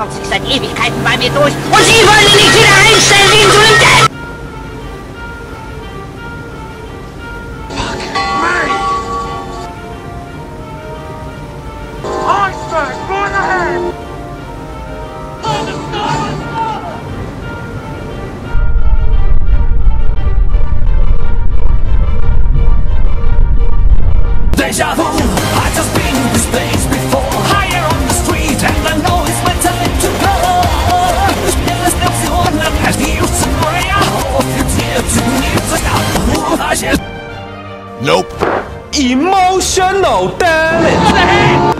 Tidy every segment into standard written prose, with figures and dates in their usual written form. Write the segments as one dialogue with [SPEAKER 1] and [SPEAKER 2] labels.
[SPEAKER 1] schlängelt sich seit Ewigkeiten bei mir durch und Sie wollen ihn nicht wieder einstellen wegen so einem Geld!
[SPEAKER 2] Deja vu, I just been in this place before. Higher on the street and I know it's my time to go. Yes, that's the one that has the use of prayer. Oh, it's here to need to stop.
[SPEAKER 3] Nope.
[SPEAKER 4] Emotional damage.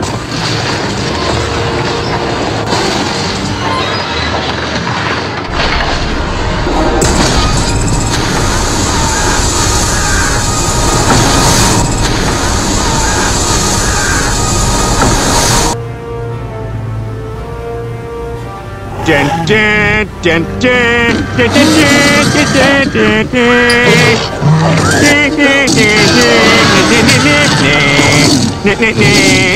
[SPEAKER 5] Dun, dun, dun, dun, dun, dun, dun, dun, dun, dun.